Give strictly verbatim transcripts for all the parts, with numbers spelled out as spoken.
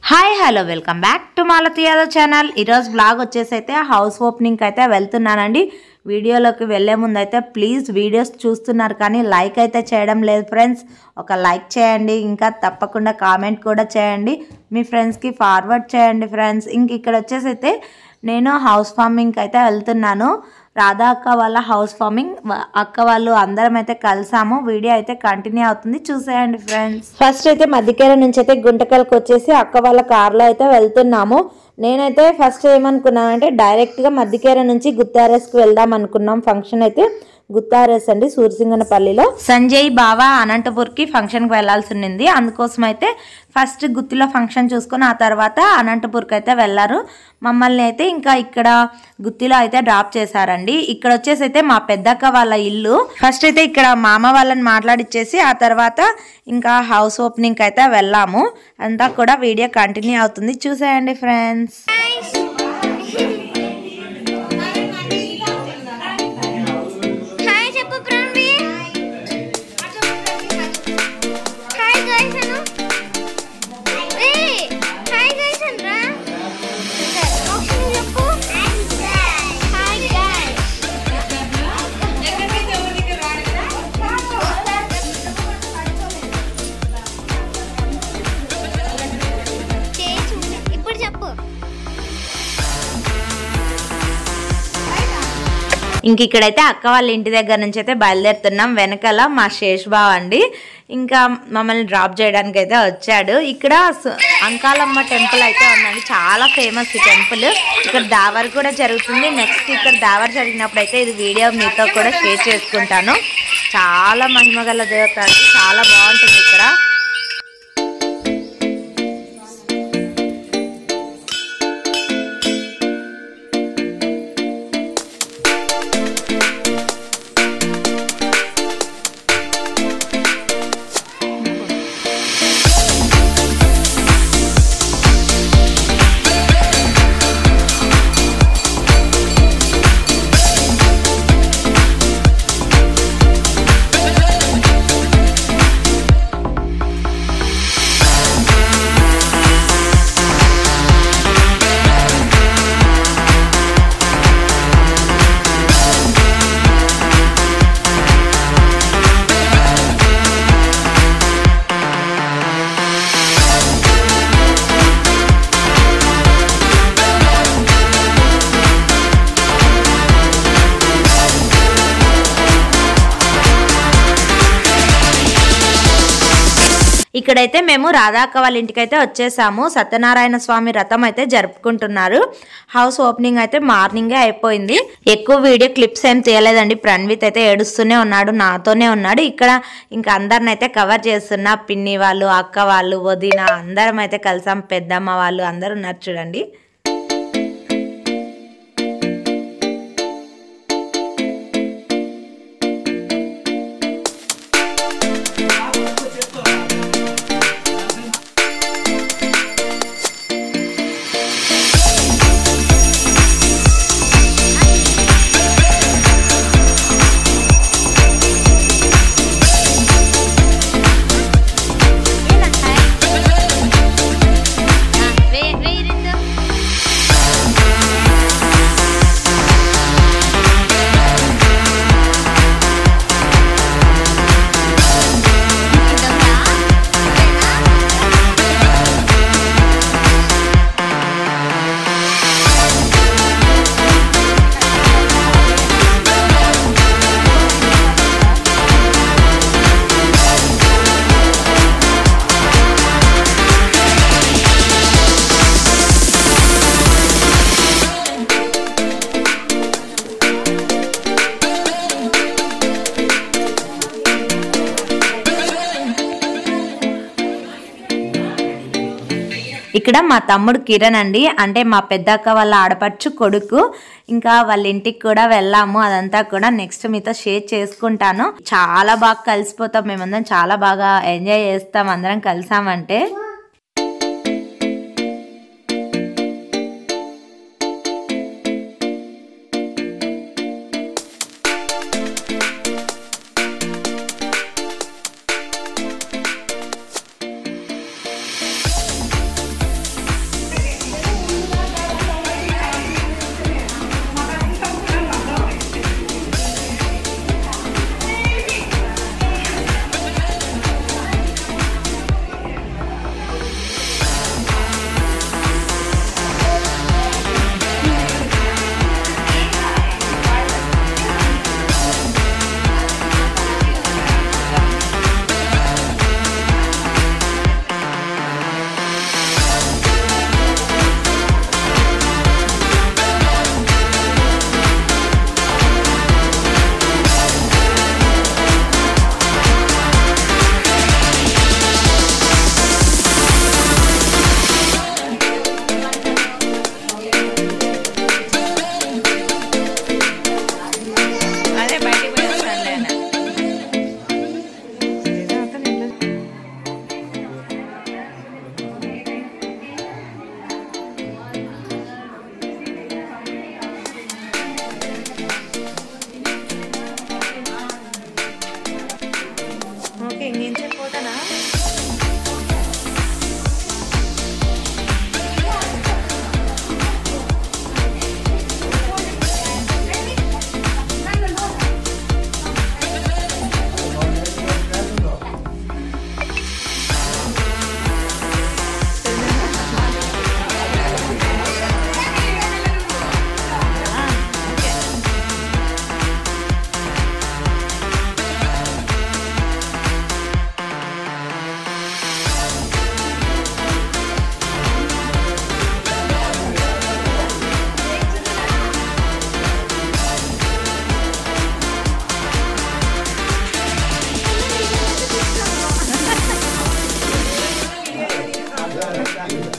Hi hello welcome back to Malathi Yadav channel. ఈరోజు blog వచ్చేసి అయితే హౌస్ ఓపెనింగ్కి అయితే వెళ్తున్నానండి. వీడియోలోకి వెళ్ళే ముందు అయితే ప్లీజ్ వీడియోస్ చూస్తున్నారు కానీ లైక్ అయితే చేయడం లేదు ఫ్రెండ్స్. ఒక లైక్ చేయండి, ఇంకా తప్పకుండా కామెంట్ కూడా చేయండి, మీ ఫ్రెండ్స్కి ఫార్వర్డ్ చేయండి ఫ్రెండ్స్. ఇంక ఇక్కడ వచ్చేసి అయితే నేను హౌస్ ఫార్మింగ్కి అయితే వెళ్తున్నాను. రాధా అక్క వాళ్ళ హౌస్ ఫార్మింగ్, అక్క వాళ్ళు అందరం అయితే కలిసాము. వీడియో అయితే కంటిన్యూ అవుతుంది, చూసేయండి ఫ్రెండ్స్. ఫస్ట్ అయితే మధ్యకేర నుంచి అయితే గుంటకల్కి వచ్చేసి అక్క వాళ్ళ కార్లో అయితే వెళ్తున్నాము. నేనైతే ఫస్ట్ ఏమనుకున్నానంటే డైరెక్ట్గా మధ్యకేర నుంచి గుత్తారెస్కి వెళ్దాం అనుకున్నాం. ఫంక్షన్ అయితే గుత్తారెస్ అండి, సూర్సింగనపల్లిలో. సంజయ్ బావ అనంతపూర్కి ఫంక్షన్కి వెళ్లాల్సి ఉండింది, అందుకోసం అయితే ఫస్ట్ గుత్తిలో ఫంక్షన్ చూసుకొని ఆ తర్వాత అనంతపూర్కి అయితే వెళ్ళారు. మమ్మల్ని అయితే ఇంకా ఇక్కడ గుత్తిలో అయితే డ్రాప్ చేశారండి. ఇక్కడ వచ్చేసి అయితే మా పెద్దక్క వాళ్ళ ఇల్లు. ఫస్ట్ అయితే ఇక్కడ మామ వాళ్ళని మాట్లాడిచ్చేసి ఆ తర్వాత ఇంకా హౌస్ ఓపెనింగ్కి అయితే వెళ్ళాము. అంతా కూడా వీడియో కంటిన్యూ అవుతుంది, చూసేయండి ఫ్రెండ్స్. ఇంక ఇక్కడైతే అక్క వాళ్ళ ఇంటి దగ్గర నుంచి అయితే బయలుదేరుతున్నాం. వెనకాల మా శేషబావ అండి ఇంకా మమ్మల్ని డ్రాప్ చేయడానికి అయితే వచ్చాడు. ఇక్కడ అంకాలమ్మ టెంపుల్ అయితే ఉందండి, చాలా ఫేమస్ ఈ టెంపుల్. ఇక్కడ దావర్ కూడా జరుగుతుంది. నెక్స్ట్ ఇక్కడ దావర్ జరిగినప్పుడు అయితే ఇది వీడియో మీతో కూడా షేర్ చేసుకుంటాను. చాలా మహిమగల దేవత అండి, చాలా బాగుంటుంది ఇక్కడ. ఇక్కడైతే మేము రాధాక్క వాళ్ళ ఇంటికి అయితే వచ్చేసాము. సత్యనారాయణ స్వామి రథం అయితే జరుపుకుంటున్నారు. హౌస్ ఓపెనింగ్ అయితే మార్నింగే అయిపోయింది. ఎక్కువ వీడియో క్లిప్స్ ఏం తీయలేదండి. ప్రణవిత్ అయితే ఏడుస్తూనే ఉన్నాడు, నాతోనే ఉన్నాడు. ఇక్కడ ఇంకా అందరిని అయితే కవర్ చేస్తున్నా. పిన్ని వాళ్ళు, అక్క వాళ్ళు, వదిన అందరం అయితే కలిసాం. పెద్దమ్మ వాళ్ళు అందరూ ఉన్నారు చూడండి. ఇక్కడ మా తమ్ముడు కిరణ్ అండి, అంటే మా పెద్దక్క వాళ్ళ ఆడపడుచు కొడుకు. ఇంకా వాళ్ళ ఇంటికి కూడా వెళ్ళాము. అదంతా కూడా నెక్స్ట్ మీతో షేర్ చేసుకుంటాను. చాలా బాగా కలిసిపోతాం మేమందరం, చాలా బాగా ఎంజాయ్ చేస్తాం అందరం కలిసామంటే.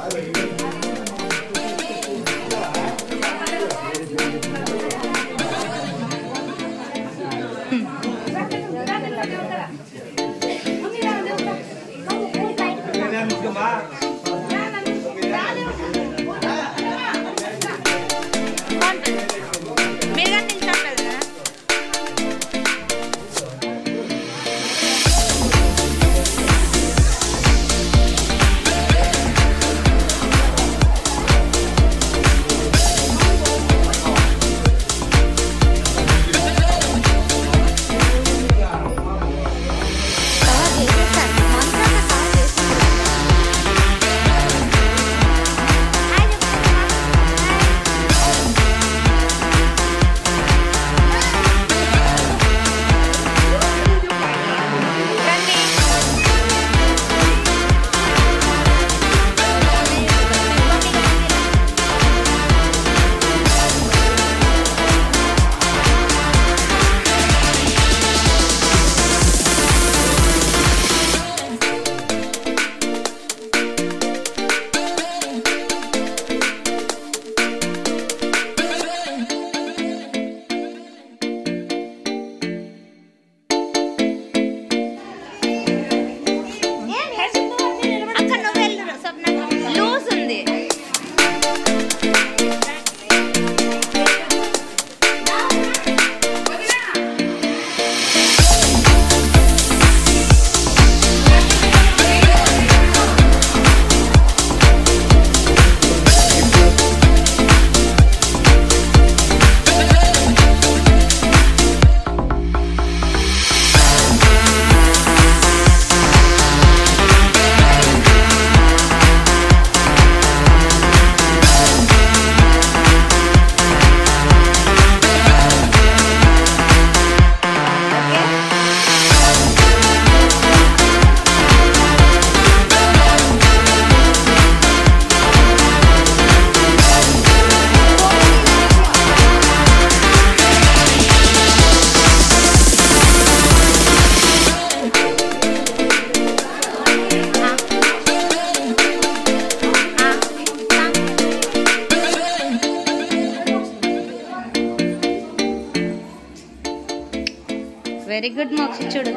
వెరీ గుడ్ మోక్షి చూడు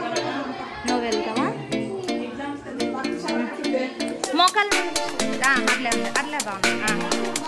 నువ్వు వెళ్తావా మోకాలు అట్లే ఉంది అట్లే బాగుంది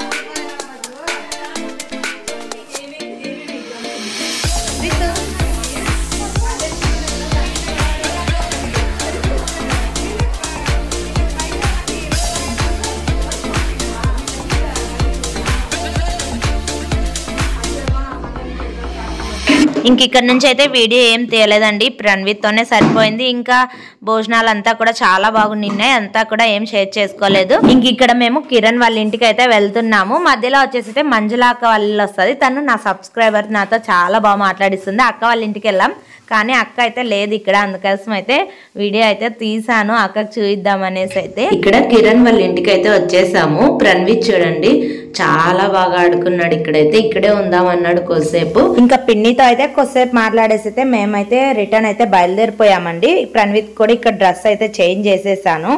ఇంక ఇక్కడ నుంచి అయితే వీడియో ఏం తీయలేదండి, ప్రణ్విత్తోనే సరిపోయింది. ఇంకా భోజనాలు అంతా కూడా చాలా బాగున్నాయి, అంతా కూడా ఏం షేర్ చేసుకోలేదు. ఇంక ఇక్కడ మేము కిరణ్ వాళ్ళ ఇంటికి అయితే వెళ్తున్నాము. మధ్యలో వచ్చేసి మంజుల అక్క వాళ్ళ వస్తుంది, తను నా సబ్స్క్రైబర్, నాతో చాలా బాగా మాట్లాడిస్తుంది. అక్క వాళ్ళ ఇంటికి వెళ్ళాం కానీ అక్క అయితే లేదు ఇక్కడ, అందుకోసం అయితే వీడియో అయితే తీసాను అక్కకు చూపిద్దాం అనేసి. అయితే ఇక్కడ కిరణ్ వాళ్ళ ఇంటికి అయితే వచ్చేసాము. ప్రణ్విత్ చూడండి చాలా బాగా ఆడుకున్నాడు, ఇక్కడైతే ఇక్కడే ఉందాం అన్నాడు కొద్దిసేపు. ఇంకా పిన్నితో అయితే కొద్దిసేపు మాట్లాడేసి అయితే మేమైతే రిటర్న్ అయితే బయలుదేరిపోయామండి. ప్రణ్విత్ కూడా ఇక్కడ డ్రెస్ అయితే చేంజ్ చేసేసాను.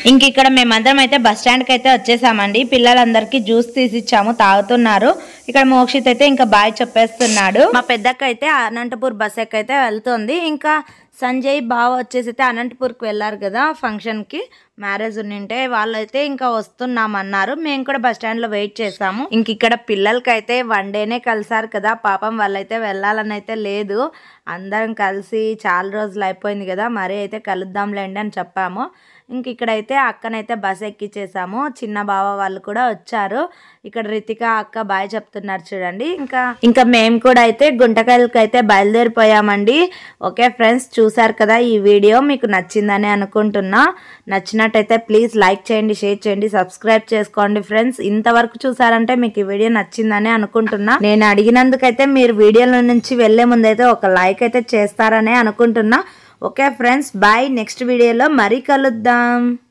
ఇంక ఇక్కడ మేమందరం అయితే బస్ స్టాండ్కి అయితే వచ్చేసామండి. పిల్లలందరికీ జ్యూస్ తీసిచ్చాము, తాగుతున్నారు. ఇక్కడ మోక్షిత్ అయితే ఇంకా బాయ్ చెప్పేస్తున్నాడు. మా పెద్దక్క అయితే అనంతపూర్ బస్ ఎక్కైతే వెళ్తుంది. ఇంకా సంజయ్ బావ వచ్చేసి అయితే అనంతపూర్కి వెళ్ళారు కదా ఫంక్షన్కి, మ్యారేజ్ ఉంటే వాళ్ళైతే ఇంకా వస్తున్నామన్నారు. మేము కూడా బస్ స్టాండ్లో వెయిట్ చేసాము. ఇంక ఇక్కడ పిల్లలకైతే వన్ డేనే కలిసారు కదా, పాపం వాళ్ళైతే వెళ్ళాలని అయితే లేదు. అందరం కలిసి చాలా రోజులు అయిపోయింది కదా, మరీ అయితే కలుద్దాంలేండి అని చెప్పాము. ఇంక ఇక్కడైతే అక్కనైతే బస్ ఎక్కిచ్చేసాము. చిన్న బావ వాళ్ళు కూడా వచ్చారు. ఇక్కడ రితిక అక్క బాయ్ చెప్తున్నారు చూడండి. ఇంకా ఇంకా మేము కూడా అయితే గుంటకల్కి అయితే బయలుదేరిపోయామండి. ఓకే ఫ్రెండ్స్, చూసారు కదా ఈ వీడియో, మీకు నచ్చిందని అనుకుంటున్నా. నచ్చినట్టయితే ప్లీజ్ లైక్ చేయండి, షేర్ చేయండి, సబ్స్క్రైబ్ చేసుకోండి ఫ్రెండ్స్. ఇంతవరకు చూసారంటే మీకు ఈ వీడియో నచ్చిందని అనుకుంటున్నా. నేను అడిగినందుకైతే మీరు వీడియోల నుంచి వెళ్లే ముందైతే ఒక లైక్ అయితే చేస్తారనే అనుకుంటున్నా. Okay friends, bye. నెక్స్ట్ వీడియోలో మరీ కలుద్దాం.